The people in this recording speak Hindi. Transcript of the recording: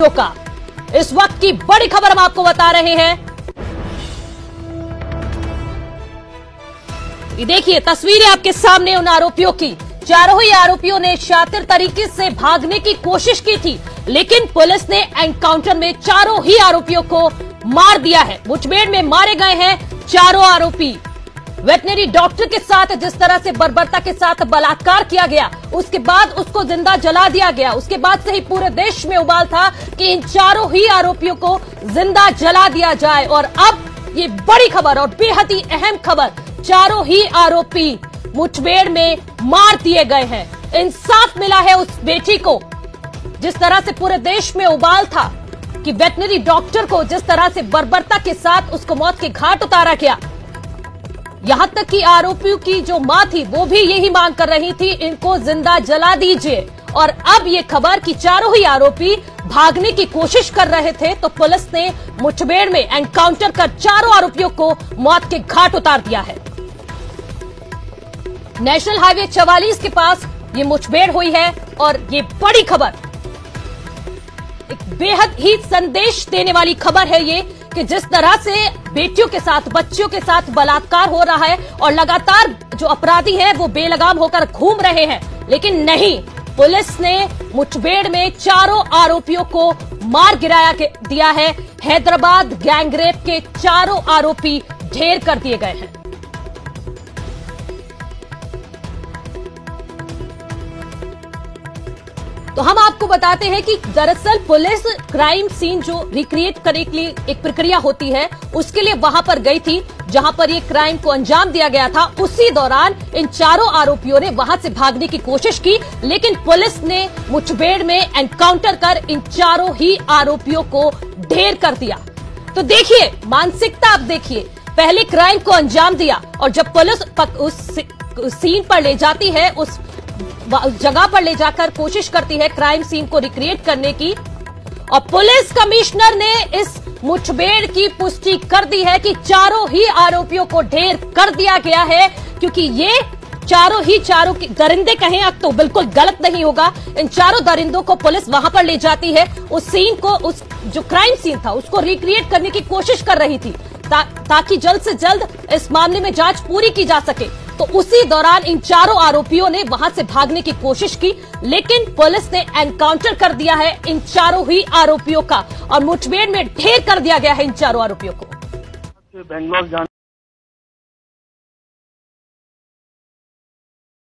का। इस वक्त की बड़ी खबर हम आपको बता रहे हैं। ये देखिए तस्वीरें आपके सामने उन आरोपियों की। चारों ही आरोपियों ने शातिर तरीके से भागने की कोशिश की थी, लेकिन पुलिस ने एनकाउंटर में चारों ही आरोपियों को मार दिया है। मुठभेड़ में मारे गए हैं चारों आरोपी। वेटनरी डॉक्टर के साथ जिस तरह से बर्बरता के साथ बलात्कार किया गया, उसके बाद उसको जिंदा जला दिया गया, उसके बाद से ही पूरे देश में उबाल था कि इन चारों ही आरोपियों को जिंदा जला दिया जाए। और अब ये बड़ी खबर और बेहद ही अहम खबर, चारों ही आरोपी मुठभेड़ में मार दिए गए हैं। इंसाफ मिला है उस बेटी को। जिस तरह से पूरे देश में उबाल था कि वेटनरी डॉक्टर को जिस तरह से बर्बरता के साथ उसको मौत के घाट उतारा गया, यहां तक कि आरोपियों की जो मां थी वो भी यही मांग कर रही थी, इनको जिंदा जला दीजिए। और अब ये खबर कि चारों ही आरोपी भागने की कोशिश कर रहे थे, तो पुलिस ने मुठभेड़ में एनकाउंटर कर चारों आरोपियों को मौत के घाट उतार दिया है। नेशनल हाईवे 44 के पास ये मुठभेड़ हुई है और ये बड़ी खबर, एक बेहद ही संदेश देने वाली खबर है ये कि जिस तरह से बेटियों के साथ, बच्चियों के साथ बलात्कार हो रहा है और लगातार जो अपराधी हैं वो बेलगाम होकर घूम रहे हैं, लेकिन नहीं, पुलिस ने मुठभेड़ में चारों आरोपियों को मार गिराया दिया है। हैदराबाद गैंगरेप के चारों आरोपी ढेर कर दिए गए हैं। तो हम आपको बताते हैं कि दरअसल पुलिस क्राइम सीन जो रिक्रिएट करने के लिए एक प्रक्रिया होती है, उसके लिए वहां पर गई थी जहां पर ये क्राइम को अंजाम दिया गया था। उसी दौरान इन चारों आरोपियों ने वहां से भागने की कोशिश की, लेकिन पुलिस ने मुठभेड़ में एनकाउंटर कर इन चारों ही आरोपियों को ढेर कर दिया। तो देखिए मानसिकता, आप देखिए, पहले क्राइम को अंजाम दिया और जब पुलिस उस सीन पर ले जाती है, उस जगह पर ले जाकर कोशिश करती है क्राइम सीन को रिक्रिएट करने की, और पुलिस कमिश्नर ने इस मुठभेड़ की पुष्टि कर दी है कि चारों ही आरोपियों को ढेर कर दिया गया है, क्योंकि ये चारों की दरिंदे कहें अब तो बिल्कुल गलत नहीं होगा। इन चारों दरिंदों को पुलिस वहां पर ले जाती है, उस सीन को, उस जो क्राइम सीन था उसको रिक्रिएट करने की कोशिश कर रही थी ताकि जल्द से जल्द इस मामले में जांच पूरी की जा सके। तो उसी दौरान इन चारों आरोपियों ने वहां से भागने की कोशिश की, लेकिन पुलिस ने एनकाउंटर कर दिया है इन चारों ही आरोपियों का और मुठभेड़ में ढेर कर दिया गया है इन चारों आरोपियों को। बेंगलोर